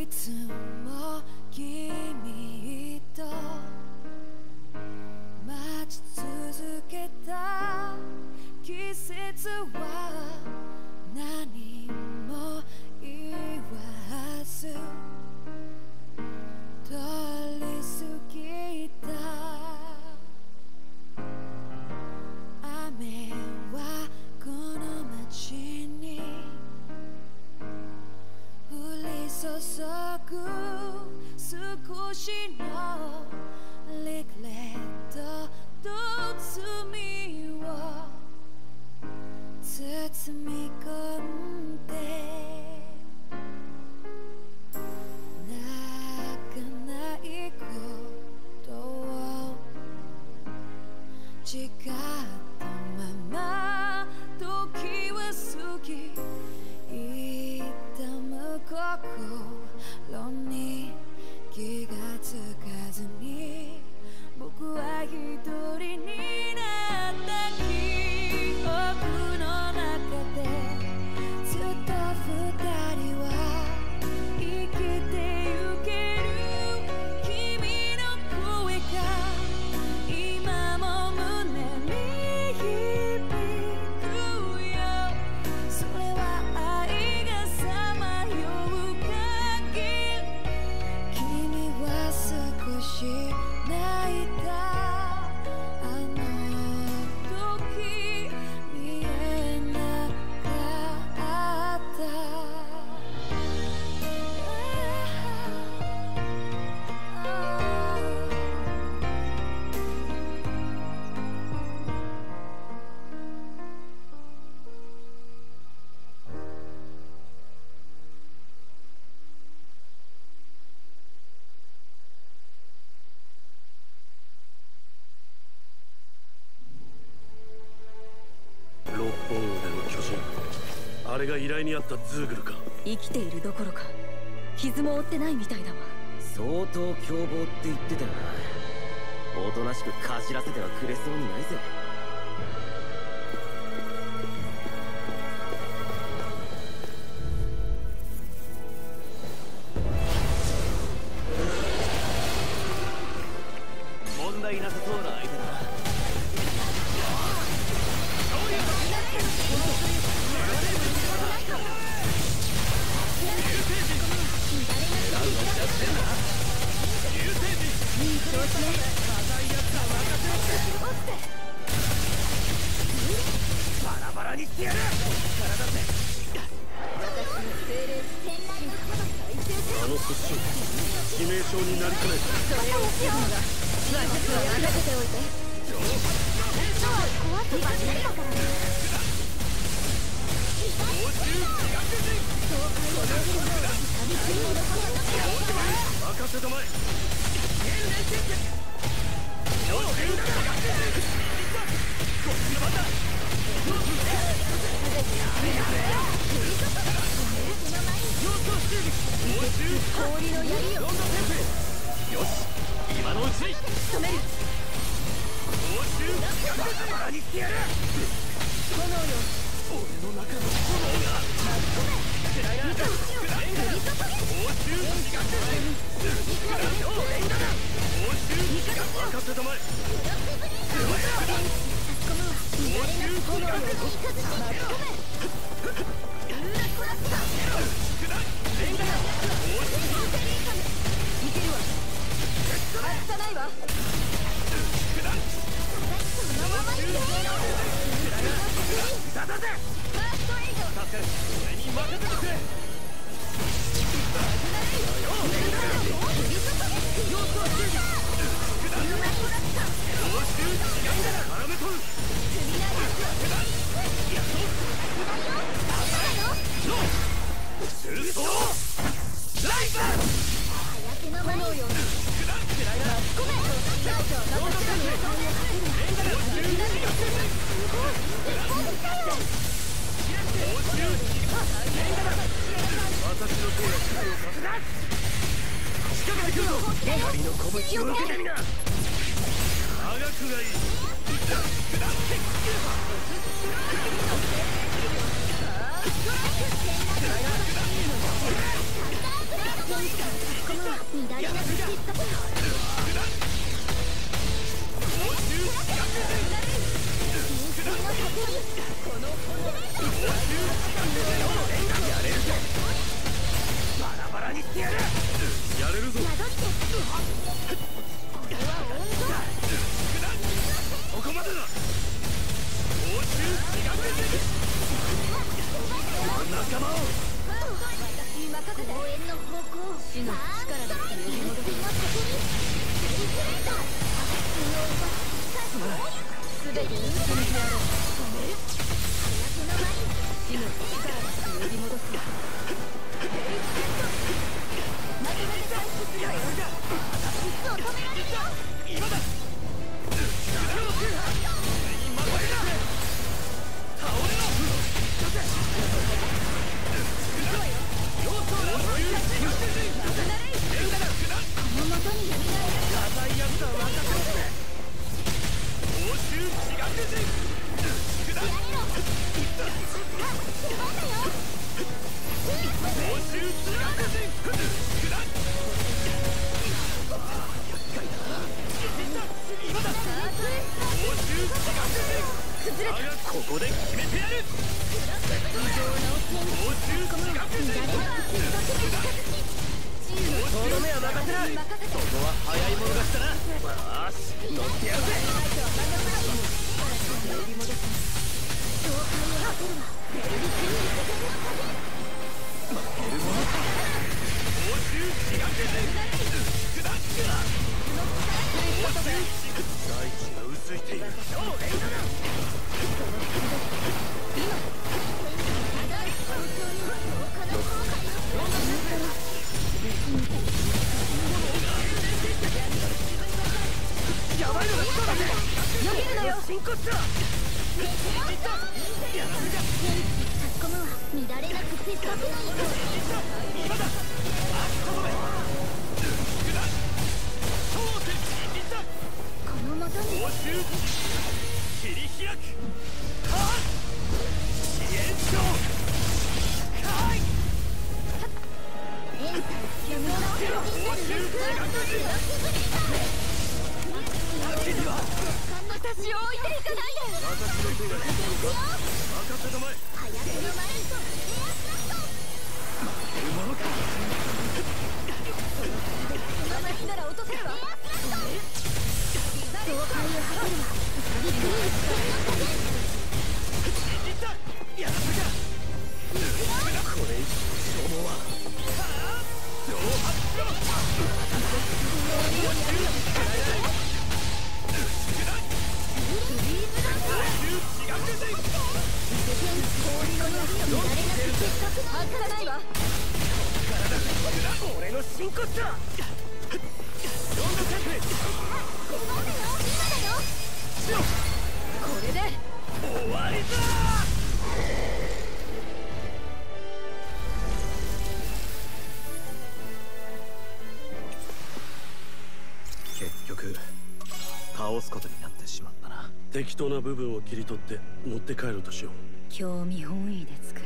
いつも君と待ち続けた季節は何も言わず通り過ぎた。雨はこの街に降り注ぐ少しのリグレットと罪を包み込んで泣かないことを誓ったまま時は過ぎ痛む心に気がつかずに僕は一人になった記憶の中でずっと二人は生きてゆける君の声が今も胸に響くよ。それは愛がさまよう限り君は少し泣いた。あの時見えなかった。 六本腕の巨人、あれが依頼にあったズーグルか。 生きているどころか傷も負ってないみたいだわ。 相当凶暴って言ってたな。おとなしくかじらせてはくれそうにないぜ。問題なさそうな相手だな。バラバラにしてやる。 あの突進致命傷になりかねない。 それを防ぐのが私は任せておいて。怖くばっかりだからね。 任せたまえ。 氷の槍よ。 よし、今のうちに止める。 バラバラにしてやる。 炎よ。 俺の中の炎が暗いな。レンガだ。 任せたまえ。 槍の拳を受けてみな。 長くがいい。 乱れなく必殺バラバラにしてやる。 やれるぞ。 ここまでだ。仲間を私に任せて応援の方向死の力だって呼び戻すすべてに進んでやろう。死の力だって呼び戻すまとめて回復するわよ。椅子を止められるよ。 今だ。ここで決めてやる。とどめは任せない。そこは早い者勝ちだな。よし、乗ってやるぜ。負けるものか。大地が薄いている。やばいのが来たぜ。 よけるのよ。 真骨だ。 この乱れなく鉄壁の今だ。 このもとに切り開く。支援長開。 私を置いていかないで。 私の手が任せたまえ。 早くのマレントエアスラスト。 負けるものか。 このままなら落とせるわ。エアスラスト。境界を果てるわ。ビッグリーグやらせか。これ以上の消耗は蒸発しろ。俺の真骨だ。 これで終わりだ。結局倒すことになってしまったな。 適当な部分を切り取って持って帰ろうとしよう。 興味本位で作る